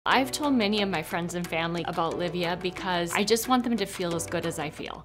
I've told many of my friends and family about Livea because I just want them to feel as good as I feel.